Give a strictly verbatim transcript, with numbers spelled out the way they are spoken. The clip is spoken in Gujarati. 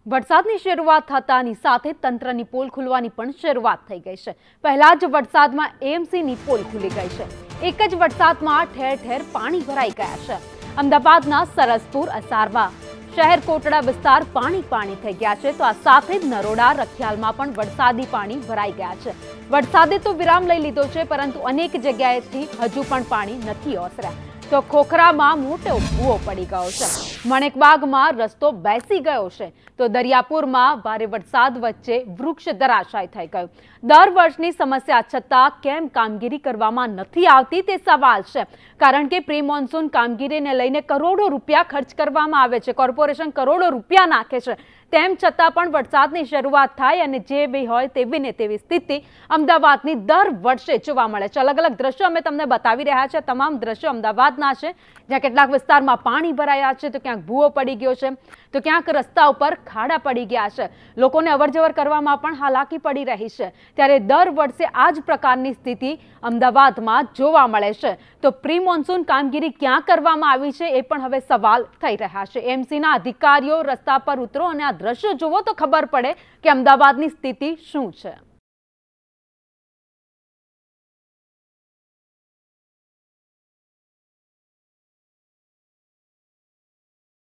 વરસાદની શરૂઆત થતાની સાથે તંત્રની પોલ ખુલવાની પણ શરૂઆત થઈ ગઈ છે। પહેલા જ વરસાદમાં એએમસીની પોલ ખુલી ગઈ છે। એક જ વરસાદમાં ઠેર ઠેર પાણી ભરાઈ ગયા છે। અમદાવાદના સરસપુર, અસારવા, શહેર કોટડા વિસ્તાર પાણી પાણી થઈ ગયા છે, તો આ સાથે જ નરોડા, રખિયાલમાં પણ વરસાદી પાણી ભરાઈ ગયા છે। વરસાદે તો વિરામ લઈ લીધો છે, પરંતુ અનેક જગ્યાએથી હજુ પણ પાણી નથી ઓસર્યા। તો ખોખરામાં મોટો ભૂવો પડી ગયો છે। મણેકબાગમાં રસ્તો બેસી ગયો છે, તો દરિયાપુરમાં ભારે વરસાદ વચ્ચે વૃક્ષ ધરાશાય થઈ ગયું। દર વર્ષની સમસ્યા છતાં કેમ કામગીરી કરવામાં નથી આવતી તે સવાલ છે, કારણ કે પ્રી મોન્સૂન કામગીરીને લઈને કરોડો રૂપિયા ખર્ચ કરવામાં આવે છે। કોર્પોરેશન કરોડો રૂપિયા નાખે છે, તેમ છતાં પણ વરસાદની શરૂઆત થાય અને જેવી હોય તેવી ને તેવી સ્થિતિ અમદાવાદની દર વર્ષે જોવા મળે છે। અલગ અલગ દ્રશ્યો અમે તમને બતાવી રહ્યા છે। તમામ દ્રશ્યો અમદાવાદના છે, જ્યાં કેટલાક વિસ્તારમાં પાણી ભરાયા છે, તો ક્યાંક ભૂવો પડી ગયો છે, તો ક્યાંક રસ્તા ઉપર ખાડા પડી ગયા છે। લોકોને અવરજવર કરવામાં પણ હાલાકી પડી રહી છે। ત્યારે દર વર્ષે આ જ પ્રકારની સ્થિતિ અમદાવાદમાં જોવા મળે છે। તો પ્રી મોન્સૂન કામગીરી ક્યાં કરવામાં આવી છે એ પણ હવે સવાલ થઈ રહ્યા છે। એએમસીના અધિકારીઓ રસ્તા પર ઉતરો અને આ દ્રશ્યો જુઓ તો ખબર પડે કે અમદાવાદની સ્થિતિ શું છે।